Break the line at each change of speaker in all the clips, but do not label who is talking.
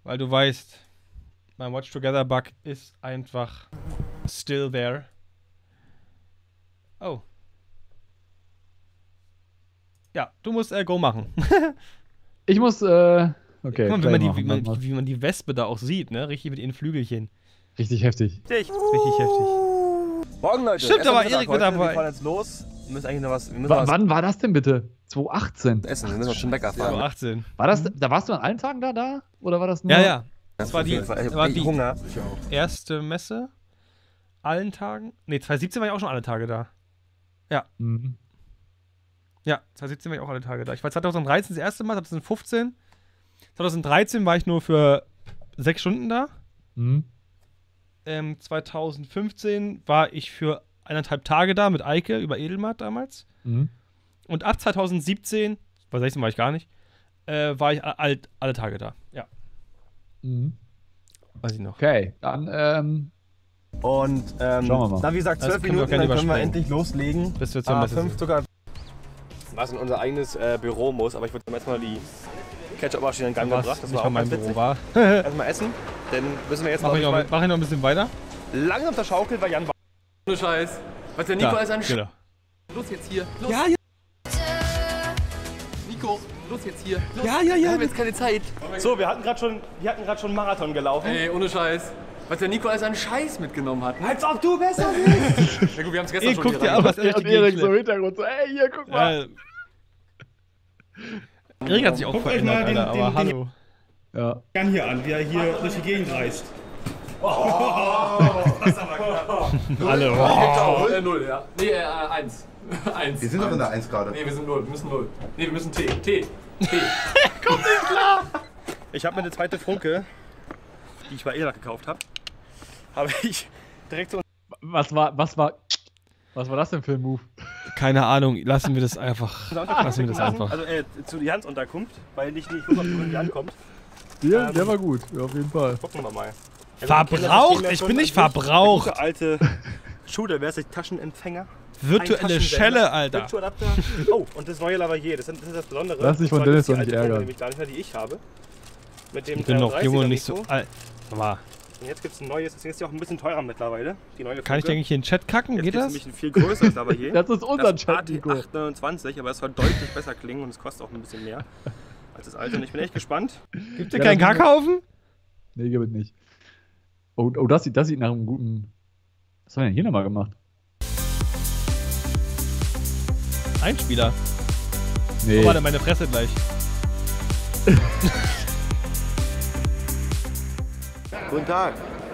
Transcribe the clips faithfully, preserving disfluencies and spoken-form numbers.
Weil du weißt, mein Watch Together Bug ist einfach still there. Oh. Ja, du musst äh, Go machen.
Ich muss, äh, okay.
Guck mal, wie man, die, wie, man, wie man die Wespe da auch sieht, ne? Richtig mit ihren Flügelchen.
Richtig heftig.
Richtig, richtig heftig.
Morgen, Leute.
Stimmt, aber Erik wird dabei.
Wir fahren jetzt los. Wir müssen eigentlich noch was. Wir müssen
W
was
wann war das denn bitte? zwanzig achtzehn.
essen. Wir müssen noch zum Bäcker fahren.
achtzehn.
War das, da warst du an allen Tagen da, da? Oder war das nur?
Ja, ja. Das war
auf
die,
jeden Fall. Ich
war
hab
die
Hunger.
erste Messe. Allen Tagen. Ne, zwanzig siebzehn war ich auch schon alle Tage da. Ja.
Mhm.
Ja, zwanzig siebzehn war ich auch alle Tage da. Ich war zwanzig dreizehn das erste Mal, zwanzig fünfzehn. zwanzig dreizehn war ich nur für sechs Stunden da.
Mhm.
Ähm, zwanzig fünfzehn war ich für eineinhalb Tage da mit Eike über Edelmatt damals.
Mhm.
Und ab zwanzig siebzehn, bei sechzehn war ich gar nicht, äh, war ich all, alle Tage da. Ja.
Mhm.
Weiß ich noch.
Okay, dann, ähm.
Und, ähm,
Schauen wir mal.
na, wie gesagt,
Das
zwölf
können wir
Minuten,
gerne
dann können wir
überspringen.
endlich loslegen.
Bis wir zur
Ah,
Messe
fünf
sind.
sogar. Was in unser eigenes äh, Büro muss, aber ich würde jetzt mal die Ketchup-Maschine in Gang
Was
gebracht. Das
nicht
war
von
auch ganz
meinem Büro
witzig.
war.
Erstmal essen, dann müssen wir jetzt
Mach
noch
ich, noch,
mal
mach ich noch ein bisschen weiter?
langsam der Schaukel, weil Jan war.
Ohne Scheiß. Was der Nico
Da,
alles an Sch
genau.
Los jetzt hier. Los.
Ja, ja.
Nico, los jetzt hier. Los.
Ja, ja, ja.
Wir haben jetzt keine Zeit.
So, wir hatten gerade schon, wir hatten gerade schon Marathon gelaufen.
Ey, ohne Scheiß. Was der Nico alles an Scheiß mitgenommen hat.
Als ob du besser bist!
Na gut, wir haben es gestern
Ey,
schon
guck
hier
dir
rein-
an, was
Und
Erik
Erik so im
geklebt.
Hintergrund so, ey, hier, guck mal.
Äh, Erik hat sich auch
Guckt euch
verändert,
mal den-
Alter,
den-
aber
den-
hallo.
Ja.
Jan hier an, wie er hier durch die Gegend reist.
Alle.
Oh, äh, null, ja. Nee, äh, eins. eins.
Wir sind doch in der eins gerade.
Nee, wir sind null. Wir müssen null. Nee, wir müssen T. T. T.
Ich habe mir eine zweite Funke, die ich bei Erik gekauft habe, habe ich direkt so.
Was war, was war, was war das denn für ein Move?
Keine Ahnung, lassen wir das einfach. Lassen wir das einfach.
Also äh, zu Jans Unterkunft, weil ich nicht wusste, ob die Jan kommt.
Der,
Ähm,
der war gut, ja, auf jeden Fall.
Gucken wir mal.
Verbraucht? Ich bin nicht verbraucht.
Der alte Schuhe, wer ist der Taschenempfänger?
Virtuelle
Ein Taschensender,
Schelle, Alter.
Virtual-Adapter. Oh, und das neue Lavalier, das ist das, ist das Besondere.
Lass dich von
Und zwar
Dennis
gibt's die
doch nicht
alte Funke
ärgern.
nämlich gar nicht mehr, die ich habe. Mit dem
Ich bin noch jung und nicht so
Mikro.
alt. Aber
Und jetzt gibt es ein neues, das ist ja auch ein bisschen teurer mittlerweile. Die neue
kann ich,
Funke.
denke ich, hier in den Chat kacken?
Jetzt
Geht
gibt's
das?
nämlich ein viel größeres Lavalier.
Das ist unser
das
Chat,
A T
Nico.
acht neunundzwanzig, aber es soll deutlich besser klingen und es kostet auch ein bisschen mehr als das alte. Und ich bin echt gespannt.
Gibt ihr
Ja,
keinen
das ist-
Kackhaufen?
Nee, gibt es nicht. Oh, oh das, sieht, das sieht nach einem guten. Was haben wir denn hier nochmal gemacht?
Einspieler.
Nee.
Oh, warte, meine Fresse gleich.
Guten Tag.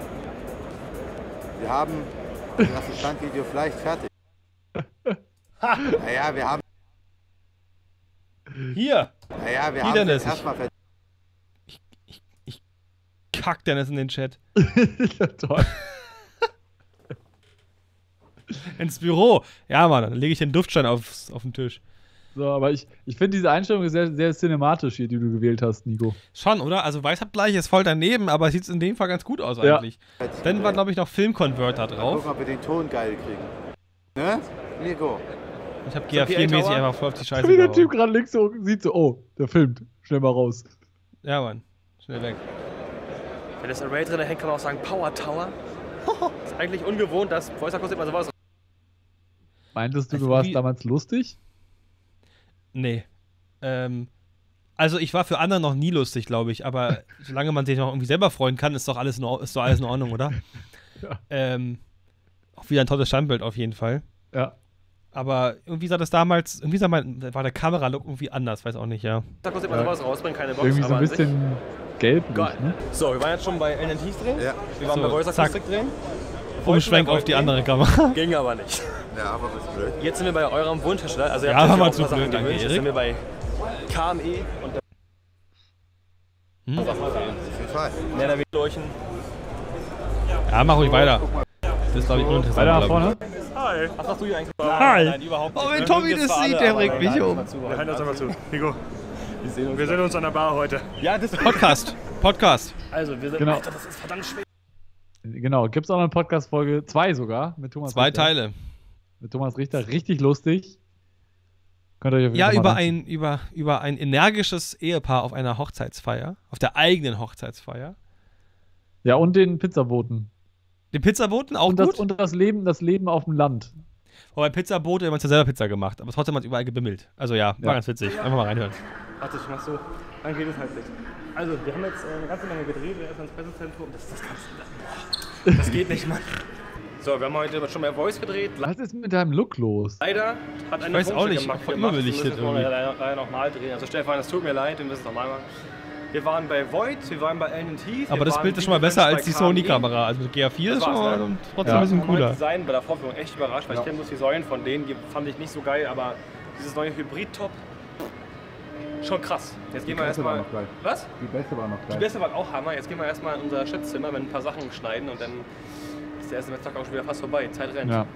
Wir haben das Standvideo vielleicht fertig. Naja, wir haben.
Hier.
Naja, wir
Wie
haben
denn
das
das?
erstmal fertig.
Kack Dennis in den Chat.
Ja, toll.
Ins Büro. Ja, Mann, dann lege ich den Duftstein aufs, auf den Tisch.
So, aber ich, ich finde diese Einstellung ist sehr, sehr cinematisch hier, die du gewählt hast, Nico.
Schon, oder? Also Weißabgleich ist voll daneben, aber sieht in dem Fall ganz gut aus
Ja.
eigentlich. Dann war, glaube ich, noch Filmconverter drauf.
Gucken, ob wir den Ton geil kriegen. Ne? Nico.
Ich habe G A vier mäßig einfach voll auf die Scheiße
Wie der Typ
gehauen.
gerade links so sieht so, oh, der filmt. Schnell mal raus.
Ja, Mann. Schnell weg.
Wenn das Array drin hängt, kann man auch sagen Power Tower. Ist eigentlich ungewohnt, dass Voice Across immer sowas.
Meintest du,
Also
du warst
wie-
damals lustig?
Nee. Ähm, also ich war für andere noch nie lustig, glaube ich, aber solange man sich noch irgendwie selber freuen kann, ist doch alles in, Or- ist doch alles in Ordnung, oder?
Ja.
Ähm, auch wieder ein tolles Standbild auf jeden Fall.
Ja.
Aber irgendwie sah das damals, irgendwie sah mein, war der Kameralook irgendwie anders, weiß auch nicht, ja.
Voice Across immer
Ja.
sowas rausbringen, keine Box.
Irgendwie so ein
aber an sich-
bisschen gelblich,
Geil.
ne?
So, wir waren jetzt schon bei N N Ts drehen.
Ja.
Wir waren
So,
bei Voice
zack.
Acoustic drehen.
Umschwenk auf die andere Kamera.
Ging aber nicht.
Ja, aber was blöd.
Jetzt sind wir bei eurem Wunschhersteller. Also ihr
Ja,
habt
war
euch
mal
auch
zu
ein paar
blöd,
Sachen
danke,
gewünscht. Jetzt
Erik.
sind wir bei K M E und der
Hm?
Auf jeden Fall.
Mehr oder weniger Leuchten.
Ja, mach ruhig weiter. Das ist, glaube ich, uninteressant.
Weiter nach
glaub ich.
vorne?
Hi. Was hast du hier eigentlich?
Hi.
Nein, überhaupt nicht.
Oh, wenn
Wir
Tommy
mögen
das
zwar
sieht,
alle,
der
aber
bringt mich
nein,
um.
mal zu.
Wir hören uns einmal zu. Nico,
Wir sehen uns.
wir sehen uns an der Bar heute.
Ja, das
Podcast. Podcast.
Also, wir sind.
Genau.
Alter, das ist verdammt schwer.
Genau, gibt's auch noch eine Podcast-Folge, zwei sogar, mit Thomas
Zwei
Richter.
Teile.
Mit Thomas Richter, richtig lustig. Könnt ihr euch auf jeden
Ja,
Fall mal
über
reinziehen.
ein, über, über ein energisches Ehepaar auf einer Hochzeitsfeier. Auf der eigenen Hochzeitsfeier.
Ja, und den Pizzaboten.
Den Pizzaboten auch
Und
gut.
das, und das Leben, das Leben auf dem Land.
Wobei Pizzabote, wir haben uns ja selber Pizza gemacht. Aber trotzdem hat es überall gebimmelt. Also ja, war
Ja.
ganz witzig. Einfach mal reinhören.
Warte, ich mach so. Dann geht es halt nicht. Also, wir haben jetzt äh, eine ganze Menge gedreht. Wir erstmal ins Pressezentrum. Das, das, kannst, das geht nicht, Mann. So, wir haben heute schon mehr Voice gedreht.
Was ist mit deinem Look los?
Leider hat eine
weiß auch
Wunsch
nicht,
gemacht.
voll immer
Wir
belichtet
müssen es
irgendwie.
leider, leider nochmal drehen. Also Stefan, es tut mir leid, wir müssen es nochmal machen. Wir waren bei Void, wir waren bei Ellen Heath.
Aber
wir
das
waren
Bild ist schon mal
Videofilms
besser
bei
als die
K M E.
Sony-Kamera. Also mit G A vier
Das
ist schon
war's,
mal
ne?
trotzdem
Ja.
ein bisschen
Vom neuen
cooler.
Design bei der Vorführung echt überrascht, weil ich kenne bloß die Säulen von denen, die fand ich nicht so geil, aber dieses neue Hybrid-Top, schon krass. Jetzt gehen wir erstmal. Was?
Die Beste war noch
Die
gleich.
Beste war auch Hammer. Jetzt gehen wir erstmal in unser Schätzzimmer, wenn ein paar Sachen schneiden und dann ist der erste Mittag auch schon wieder fast vorbei. Zeit rennt.
Ja.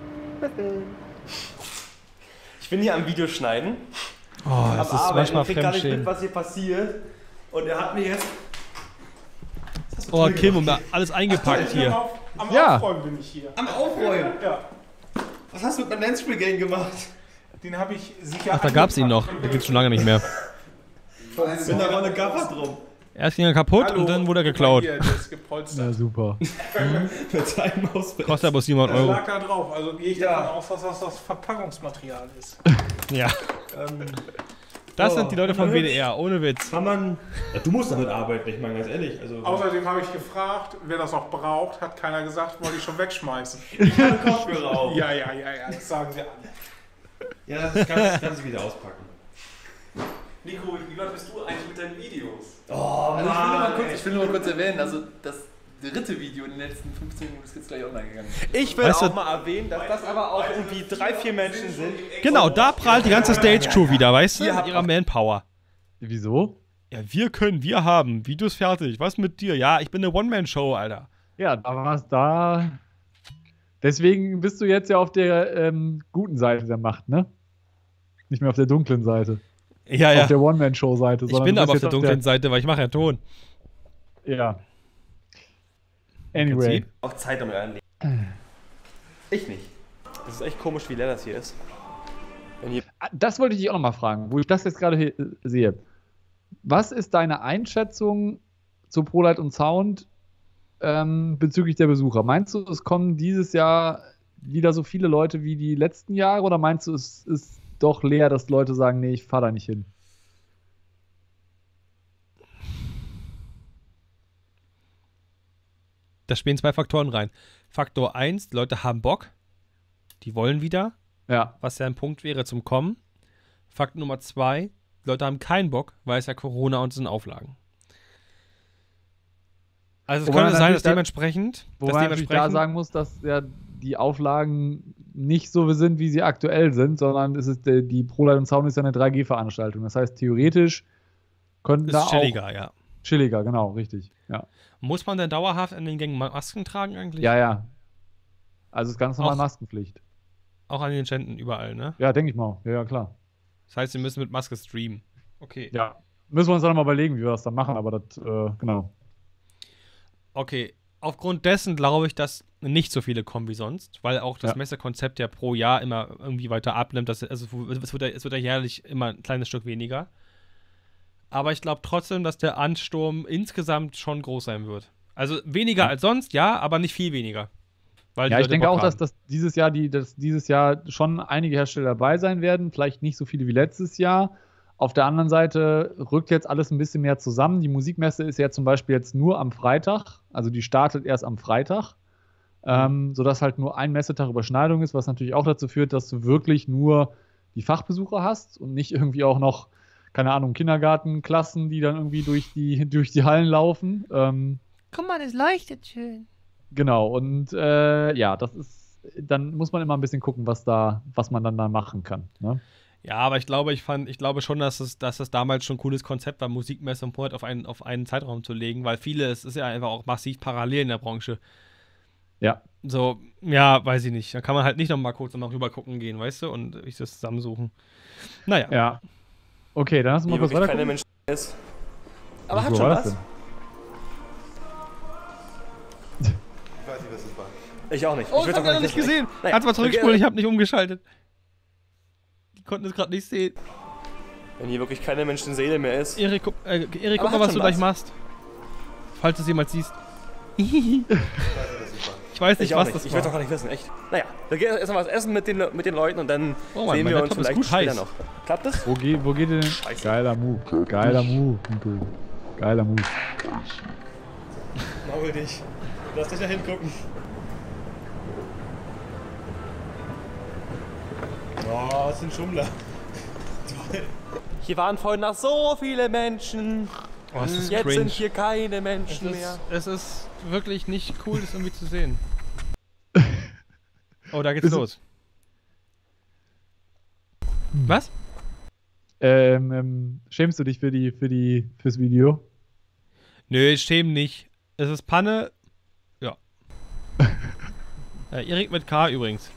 Ich bin hier am Videoschneiden.
Oh, das ist manchmal Fremdschämen.
was hier passiert. Und er hat mir jetzt.
Oh, Kim, und alles eingepackt hier.
Am
Ja.
Aufräumen bin ich hier.
Am Aufräumen.
Ja,
Was hast du mit meinem Dance Game gemacht?
den habe ich sicher.
Ach, da gab's ihn noch. Der gibt's schon lange nicht mehr.
Bin da mal eine Gaffer drum.
Erst ging er kaputt
Hallo,
und dann wurde er geklaut.
Hier, der ist gepolstert.
Ja, super.
Mit seinem Ausbild.
Kostet aber siebenhundert
Das
Euro.
lag da drauf. Also gehe ich
Ja.
davon aus, dass das das Verpackungsmaterial ist.
Ja.
Ähm,
Das
Oh,
sind die Leute von W D R, ohne Witz.
Kann man. Ja, du musst damit arbeiten, ich meine ganz ehrlich. Also,
Außerdem habe ich gefragt, wer das auch braucht, hat keiner gesagt, wollte ich schon wegschmeißen.
Kopfhörer auf.
Ja, ja, ja, ja, das sagen sie alle.
Ja, das kannst, kannst du wieder auspacken.
Nico, wie weit bist du eigentlich mit deinen Videos?
Also ich, will nur mal kurz, ich will nur mal kurz erwähnen, also das dritte Video in den letzten fünfzehn Minuten ist jetzt gleich online gegangen.
Ich will
Weißt du-
auch mal erwähnen, dass das aber auch irgendwie drei, vier Menschen sind.
Genau, da prahlt die ganze Stage-Crew wieder, weißt du? Mit ihrer Manpower.
Wieso?
Ja, wir können, wir haben. Videos fertig. Was mit dir? Ja, ich bin eine One-Man-Show, Alter.
Ja, da war es da. Deswegen bist du jetzt ja auf der ähm, guten Seite der Macht, ne? Nicht mehr auf der dunklen Seite.
Ja,
Auf
ja.
der One-Man-Show-Seite.
Ich
sondern
bin
du
aber auf
bist
der
jetzt
dunklen Seite, weil ich mache ja Ton.
Ja. Anyway.
Prinzip.
Auch Zeit damit anlegen. Ich nicht. Das ist echt komisch, wie leer das hier ist.
Ah, Das wollte ich dich auch noch mal fragen, wo ich das jetzt gerade he- sehe. Was ist deine Einschätzung zu ProLight und Sound ähm, bezüglich der Besucher? Meinst du, es kommen dieses Jahr wieder so viele Leute wie die letzten Jahre oder meinst du, es ist doch leer, dass Leute sagen, nee, ich fahre da nicht hin?
Da spielen zwei Faktoren rein. Faktor eins, die Leute haben Bock. Die wollen wieder,
Ja.
was ja ein Punkt wäre zum Kommen. Fakt Nummer zwei, die Leute haben keinen Bock, weil es ja Corona und es sind Auflagen. Also es
Wobei
könnte sein,
natürlich
dass
da-
dementsprechend,
Wobei
dass
man natürlich da
dementsprechend
sagen muss, dass ja die Auflagen nicht so sind, wie sie aktuell sind, sondern es ist, die, die ProLight und Sound ist ja eine drei G Veranstaltung. Das heißt, theoretisch könnten da
ist
auch
chilliger, ja.
chilliger, genau, richtig. Ja,
Muss man denn dauerhaft an den Gängen Masken tragen eigentlich?
ja. ja. Also es ist ganz normal
Auch-
Maskenpflicht.
Auch an den Ständen überall, ne?
Ja, denke ich mal. Ja, ja, klar.
Das heißt, sie müssen mit Maske streamen. Okay.
Ja. Müssen wir uns dann mal überlegen, wie wir das dann machen, aber das, äh, genau.
Okay. Aufgrund dessen glaube ich, dass nicht so viele kommen wie sonst, weil auch das
Ja.
Messekonzept ja pro Jahr immer irgendwie weiter abnimmt. Das, also es wird, ja, es wird ja jährlich immer ein kleines Stück weniger. Aber ich glaube trotzdem, dass der Ansturm insgesamt schon groß sein wird. Also weniger
Ja.
als sonst, ja, aber nicht viel weniger. Weil die
Ja, ich
Leute
denke
Bock
auch, dass,
haben.
dass dieses Jahr die, dass dieses Jahr schon einige Hersteller dabei sein werden, vielleicht nicht so viele wie letztes Jahr. Auf der anderen Seite rückt jetzt alles ein bisschen mehr zusammen. Die Musikmesse ist ja zum Beispiel jetzt nur am Freitag, also die startet erst am Freitag, ähm, sodass halt nur ein Messetag Überschneidung ist, was natürlich auch dazu führt, dass du wirklich nur die Fachbesucher hast und nicht irgendwie auch noch, keine Ahnung, Kindergartenklassen, die dann irgendwie durch die, durch die Hallen laufen. Ähm,
Guck mal, das leuchtet schön.
Genau, und äh, ja, das ist, dann muss man immer ein bisschen gucken, was da, was man dann da machen kann. Ne?
Ja, aber ich glaube, ich fand, ich glaube schon, dass es, dass es damals schon ein cooles Konzept war, Musikmesse und Port auf einen, auf einen Zeitraum zu legen, weil viele, es ist ja einfach auch massiv parallel in der Branche.
Ja.
So, ja, weiß ich nicht. Da kann man halt nicht noch mal kurz noch rüber gucken gehen, weißt du, und sich das zusammensuchen. Naja.
Ja. Okay, dann hast du mal
Wie
kurz
wirklich
weiter.
keine Menschen ist. Aber hat
Wo
schon
war
was.
das denn?
Ich weiß nicht, was das war.
Ich auch nicht.
Oh,
ich
das hab ich noch nicht gesehen.
Naja,
Kannst mal zurückspulen, ich habe nicht umgeschaltet. konnten es gerade nicht sehen.
Wenn hier wirklich keine Menschenseele mehr ist.
Erik, guck, äh, Erik, guck
Aber
mal,
hat
was du
schon
gleich
was.
machst. Falls du es jemals siehst. Ich weiß nicht,
Ich auch
was
nicht.
das
Ich
war.
will doch gar nicht wissen, echt. Naja, wir gehen erst mal was essen mit den, Le- mit den Leuten und dann
Oh Mann,
sehen
mein
wir uns
Laptop ist
vielleicht
gut
später
heiß.
noch. Klappt das?
Wo, geht, wo geht ihr denn?
Scheiße.
Geiler Move. Geiler Move, Kumpel. Geiler Move.
Maul dich. Lass dich da hingucken.
Oh, was ist ein Schummler?
Hier waren vorhin noch so viele Menschen.
Oh, es ist
Jetzt
cringe.
sind hier keine
Es
Menschen mehr.
ist, es ist wirklich nicht cool, das irgendwie zu sehen. Oh, da geht's
Ist-
los. Was?
Ähm, ähm, schämst du dich für die, für die, fürs Video?
Nö, ich schäme nicht. Es ist Panne. Ja. äh, Erik mit K übrigens.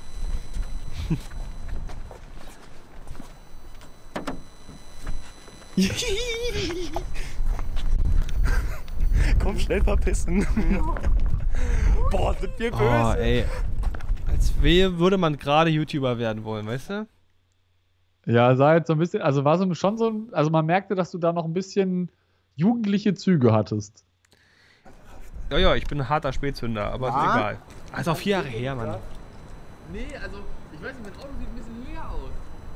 Komm, schnell verpissen. Boah, sind wir böse.
Oh, ey. Als wehe würde man gerade YouTuber werden wollen, weißt du?
Ja, sah jetzt so ein bisschen, also war so schon so ein, also man merkte, dass du da noch ein bisschen jugendliche Züge hattest.
Ja, ja, ich bin ein harter Spätzünder, aber ist egal. Also auch vier Jahre her, Mann.
Nee, also, ich weiß nicht, mein Auto sieht ein bisschen leer aus.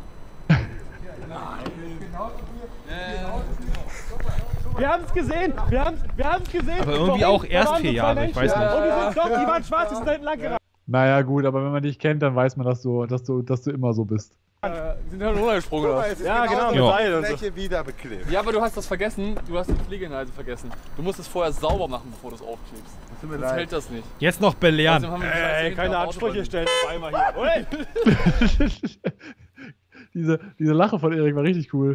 Wir haben es gesehen. Wir haben wir es gesehen.
Aber irgendwie auch erst vier Jahre, ich weiß nicht.
Und die sind doch, die waren schwarz, die sind da hinten lang gerannt.
Naja, gut, aber wenn man dich kennt, dann weiß man, dass du, dass du, dass du immer so bist.
Sind halt runtergesprungen, oder?
Ja, genau, mit
Ja.
Seil und so.
Fläche wieder beklebt.
Ja, aber du hast das vergessen. Du hast die Pflegehinweise vergessen. Du musst es vorher sauber machen, bevor du es aufklebst.
Tut mir
Sonst
leid.
hält das nicht.
Jetzt noch belehren.
Außerdem haben wir die Scheiße
Ey,
hinten
keine
am
Ansprüche
Autobahn.
stellen auf einmal hier. Ui.
diese, diese Lache von Erik war richtig cool.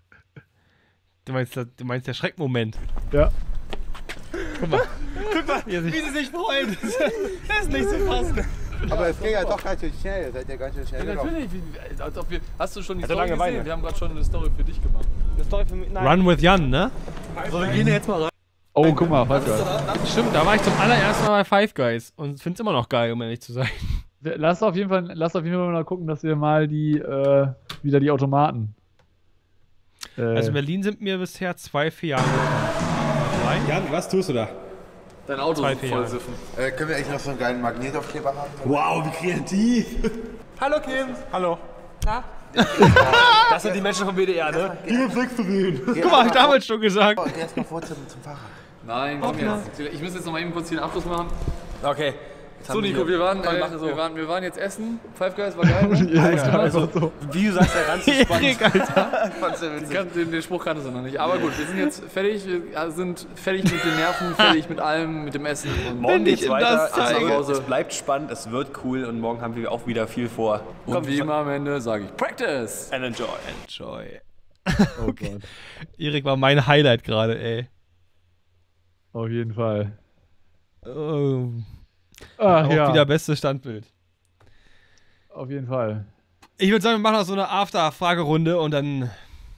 Du meinst, du meinst der Schreckmoment.
Ja.
Guck mal. Wie er sich-
Wie sie sich freuen. Das ist nicht zu fassen.
Aber es ging ja doch ganz schön schnell. Seid ihr ganz schön schnell
Ja,
gelaufen.
natürlich. Wie, wie, als ob wir, hast du schon die
Hatte
Story
lange
gesehen?
Beine.
Wir haben gerade schon eine Story für dich gemacht.
Eine Story für mich. Nein.
Run with Jan, ne?
So, wir gehen jetzt mal rein.
Oh, guck mal, Five Guys.
Stimmt, da war ich zum allerersten Mal bei Five Guys und find's immer noch geil, um ehrlich zu sein.
Lass auf jeden Fall, lass auf jeden Fall mal gucken, dass wir mal die, äh, wieder die Automaten. Äh,
Also in Berlin sind mir bisher zwei, vier Jahre gekommen.
Jan, was tust du da?
Dein Auto
Zwei,
ist
vier
voll
Jahre.
siffen.
Äh, können wir eigentlich noch so einen geilen Magnetaufkleber haben?
Wow, wie kreativ.
Hallo Kim. Hallo. Na? Das sind die Menschen vom B D R, ne?
Guck mal, hab ich damals schon gesagt.
Oh, erst mal vor zum, zum Fahrrad.
Nein, komm jetzt. Ich muss jetzt noch mal eben kurz hier einen Abschluss machen.
Okay.
So, Nico, wir waren,
Komm,
äh,
mach so.
wir, waren, wir waren jetzt essen. Five Guys war geil. Ne?
ja, ja, einfach so.
Wie du sagst, der ganze
Erik, Alter.
Den, kan- den, den Spruch kanntest du noch nicht. Aber gut, wir sind jetzt fertig. Wir sind fertig mit den Nerven, fertig mit allem, mit dem Essen. Und
Morgen geht's
ich ihm
weiter.
das
Also,
zeige.
es bleibt spannend, es wird cool und morgen haben wir auch wieder viel vor.
Und wie immer am Ende sage ich Practice!
And enjoy.
Enjoy.
Oh Gott.
Erik war mein Highlight gerade, ey.
Auf jeden Fall.
Oh,
Ach
auch
ja,
wieder bestes Standbild.
auf jeden Fall.
Ich würde sagen, wir machen noch so eine After-Fragerunde und dann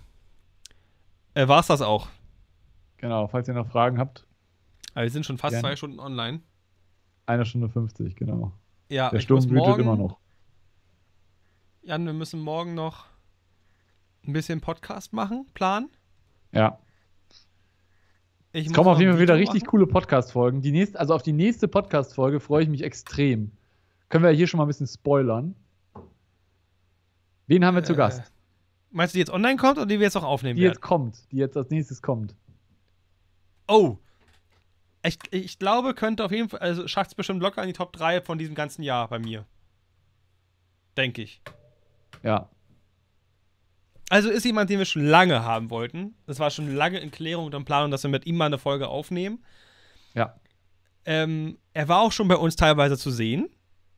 äh, war's das auch.
Genau, falls ihr noch Fragen habt,
Aber wir sind schon fast
Gerne.
zwei Stunden online.
eine Stunde fünfzig, genau.
Ja,
Der
ich muss
Sturm wütet
morgen,
immer noch.
Jan, wir müssen morgen noch ein bisschen Podcast machen, planen.
Ja.
Ich
Es
muss
kommen auf
noch
jeden
ein
Fall wieder
Video
richtig
machen.
coole Podcast-Folgen. Die nächste, also auf die nächste Podcast-Folge freue ich mich extrem. Können wir hier schon mal ein bisschen spoilern. Wen haben wir zu
Äh,
Gast?
Meinst du, die jetzt online kommt oder die wir jetzt auch aufnehmen
Die
werden?
jetzt kommt, die jetzt als nächstes kommt.
Oh. Ich, ich glaube, könnte auf jeden Fall, also schafft es bestimmt locker in die Top drei von diesem ganzen Jahr bei mir. Denke ich.
Ja.
Also ist jemand, den wir schon lange haben wollten. Das war schon lange in Klärung und in Planung, dass wir mit ihm mal eine Folge aufnehmen.
Ja.
Ähm, er war auch schon bei uns teilweise zu sehen.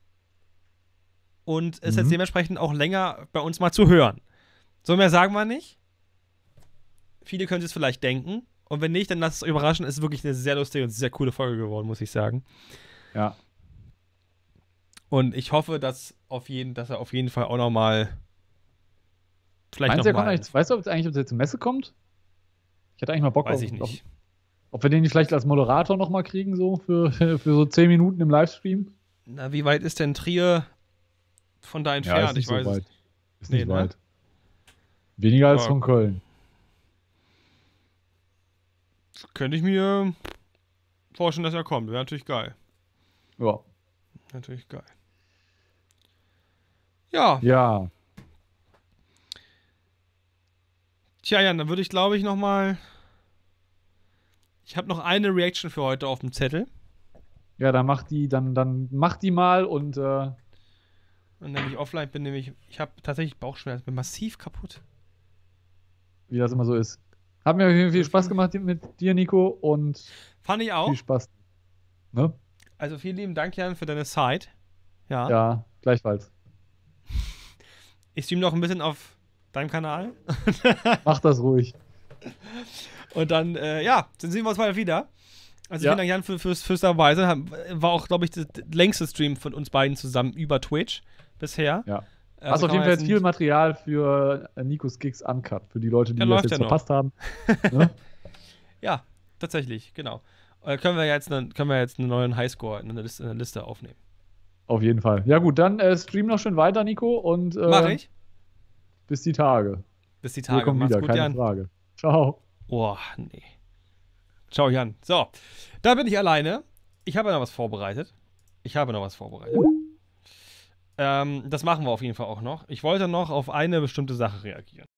Und ist
Mhm.
jetzt dementsprechend auch länger bei uns mal zu hören. So mehr sagen wir nicht. Viele können sich es vielleicht denken. Und wenn nicht, dann lasst es euch überraschen. Es ist wirklich eine sehr lustige und sehr coole Folge geworden, muss ich sagen.
Ja.
Und ich hoffe, dass, auf jeden, dass er auf jeden Fall auch noch mal vielleicht
Meinst
noch
du, er kommt
mal,
eigentlich, weißt du, ob es eigentlich ob er zur Messe kommt? Ich hätte eigentlich mal Bock
weiß
auf,
ich nicht.
Ob, ob wir den nicht vielleicht als Moderator noch mal kriegen, so für, für so zehn Minuten im Livestream.
Na, wie weit ist denn Trier von da entfernt?
ist nicht
ich weiß
so
es
weit. Ist nicht
Nee, ne?
weit. Weniger als
Ja.
von Köln.
Könnte ich mir vorstellen, dass er kommt. Wäre natürlich geil.
Ja.
Natürlich geil. Ja.
Ja.
Tja, Jan, dann würde ich, glaube ich, noch mal. Ich habe noch eine Reaction für heute auf dem Zettel.
Ja, dann mach die, dann, dann mach die mal und äh,
Und wenn ich offline bin, nämlich, ich habe tatsächlich Bauchschmerzen, bin massiv kaputt.
wie das immer so ist. Hat mir viel, viel Spaß gemacht mit dir, Nico, und
Fand ich auch.
viel Spaß. Ne?
Also vielen lieben Dank, Jan, für deine Zeit. Ja.
Ja, gleichfalls.
Ich stream noch ein bisschen auf deinem Kanal.
Mach das ruhig.
Und dann, äh, ja, dann sehen wir uns mal wieder. Also
Ja.
vielen Dank, Jan, für, fürs, fürs dabei sein. War auch, glaube ich, der längste Stream von uns beiden zusammen über Twitch bisher.
Ja.
Also
Hast auf
kann
jeden
man
Fall jetzt
ein-
viel Material für äh, Nikos Gigs Uncut, für die Leute, die
Ja,
das
läuft
jetzt
ja noch.
verpasst haben. Ne?
Ja, tatsächlich, genau. Äh, können wir jetzt einen, können wir jetzt einen neuen Highscore in der Liste, in der Liste aufnehmen.
Auf jeden Fall. Ja gut, dann äh, stream noch schön weiter, Nico, und äh,
Mach ich.
bis die Tage.
Bis die
Wir
Tage.
kommen
Mach's
wieder,
gut,
keine
Jan.
Frage. Ciao.
Oh, nee. Ciao, Jan. So, da bin ich alleine. Ich habe noch was vorbereitet. Ich habe noch was vorbereitet. Ähm, das machen wir auf jeden Fall auch noch. Ich wollte noch auf eine bestimmte Sache reagieren.